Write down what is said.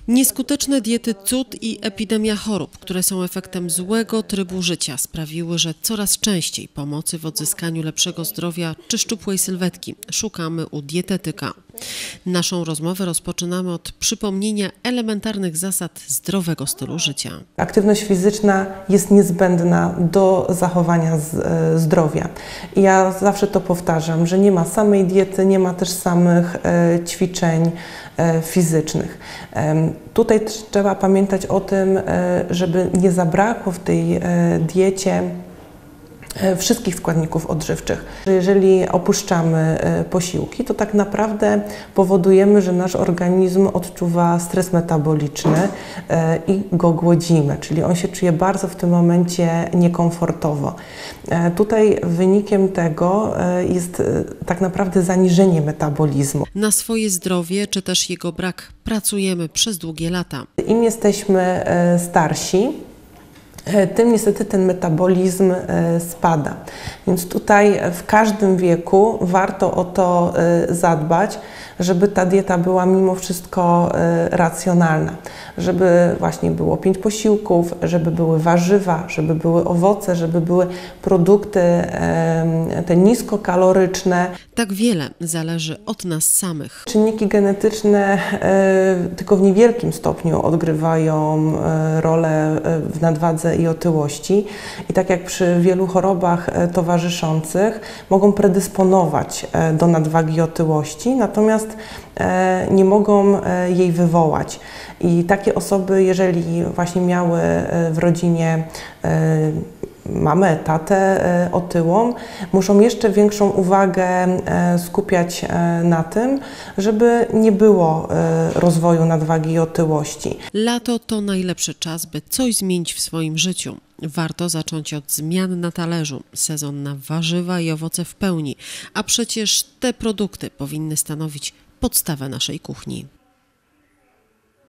Nieskuteczne diety cud i epidemia chorób, które są efektem złego trybu życia, sprawiły, że coraz częściej pomocy w odzyskaniu lepszego zdrowia czy szczupłej sylwetki szukamy u dietetyka. Naszą rozmowę rozpoczynamy od przypomnienia elementarnych zasad zdrowego stylu życia. Aktywność fizyczna jest niezbędna do zachowania zdrowia. I ja zawsze to powtarzam, że nie ma samej diety, nie ma też samych ćwiczeń fizycznych. Tutaj trzeba pamiętać o tym, żeby nie zabrakło w tej diecie wszystkich składników odżywczych. Jeżeli opuszczamy posiłki, to tak naprawdę powodujemy, że nasz organizm odczuwa stres metaboliczny i go głodzimy, czyli on się czuje bardzo w tym momencie niekomfortowo. Tutaj wynikiem tego jest tak naprawdę zaniżenie metabolizmu. Na swoje zdrowie czy też jego brak pracujemy przez długie lata. Im jesteśmy starsi, tym niestety ten metabolizm spada. Więc tutaj w każdym wieku warto o to zadbać, żeby ta dieta była mimo wszystko racjonalna. Żeby właśnie było 5 posiłków, żeby były warzywa, żeby były owoce, żeby były produkty te niskokaloryczne. Tak wiele zależy od nas samych. Czynniki genetyczne tylko w niewielkim stopniu odgrywają rolę w nadwadze i otyłości. I tak jak przy wielu chorobach towarzyszących, mogą predysponować do nadwagi i otyłości, natomiast nie mogą jej wywołać. I takie osoby, jeżeli właśnie miały w rodzinie mamę, tatę otyłą, muszą jeszcze większą uwagę skupiać na tym, żeby nie było rozwoju nadwagi i otyłości. Lato to najlepszy czas, by coś zmienić w swoim życiu. Warto zacząć od zmian na talerzu. Sezon na warzywa i owoce w pełni, a przecież te produkty powinny stanowić podstawę naszej kuchni.